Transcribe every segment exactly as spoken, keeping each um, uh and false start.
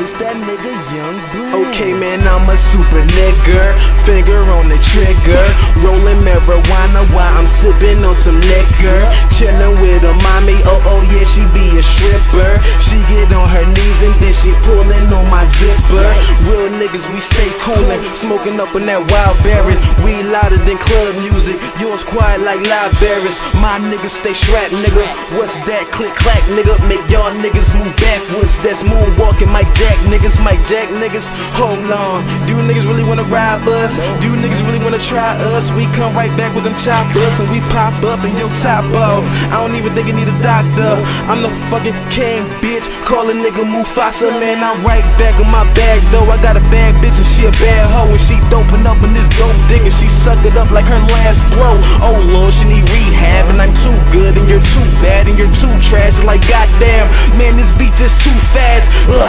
It's that nigga Young Blend. Okay, man, I'm a super nigga. Finger on the trigger. Rolling marijuana while I'm sipping on some liquor. Chillin' with a mommy, oh oh yeah, she be a stripper. She get on her knees and then she pullin' on my zipper. Real niggas, we stay coolin', smoking up on that wild berry. We louder than club music, yours quiet like loud berries. My niggas stay strapped, nigga. What's that? Click clack, nigga. Make y'all niggas move backwards. That's moonwalking, Mike Jack niggas, Mike Jack niggas. Hold on, do niggas really wanna ride us? Do niggas really wanna try us? We come right back with them choppers and we pop up in your top off. I don't even think I need a doctor. I'm the fucking king, bitch. Call a nigga Mufasa, man. I'm right back on my bag though. I got a bad bitch and she a bad hoe, and she doping up in this dope dick and she suck it up like her last blow. Oh lord, she need rehab and I'm too good and you're too bad and you're too trash. Like goddamn, man, this beat just too fast. Ugh.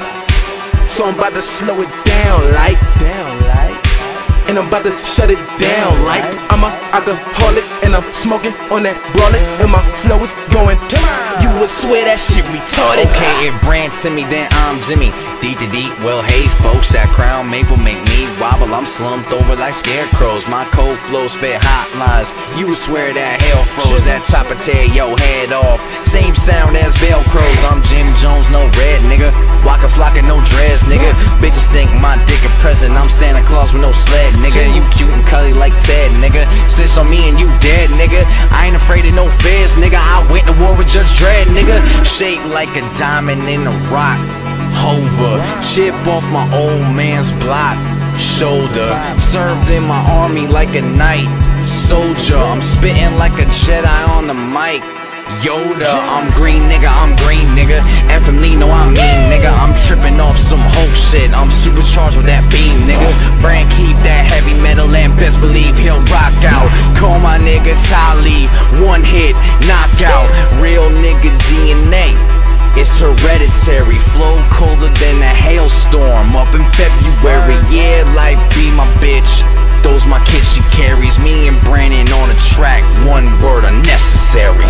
So I'm about to slow it down like, down like, and I'm about to shut it down like I'm a alcoholic and I'm smoking on that brolic and my flow is going. You would swear that shit retarded. Okay, if Brand to me, then I'm Jimmy. D to D, well hey folks, that crown maple make me wobble. I'm slumped over like scarecrows. My cold flow spit hotlines. You would swear that hell froze. That chopper tear your head off. Same sound as Velcros. I'm Jim Jones, no red nigga. Waka Flocka, no dreads nigga. Bitches think my dick a present. I'm Santa Claus with no sled nigga. You cute and cuddly like Ted nigga. Snitch on me and you dead nigga. I ain't afraid of no fears nigga. I went to war with Judge Dredd nigga. Shaped like a diamond in a rock. Hover, chip off my old man's block. Shoulder, served in my army like a knight soldier. I'm spitting like a Jedi on the mic. Yoda, I'm green nigga, I'm green nigga. And from Lee, no I mean nigga. I'm tripping off some whole shit. I'm supercharged with that beam nigga. Brand keep that heavy metal and best believe he'll rock out. Call my nigga Talib, one hit, knockout. Real nigga D N A, it's hereditary. Flow colder than a hailstorm up in February. Yeah, life be my bitch. Those my kids she carries. Me and Brandon on the track. One word, unnecessary.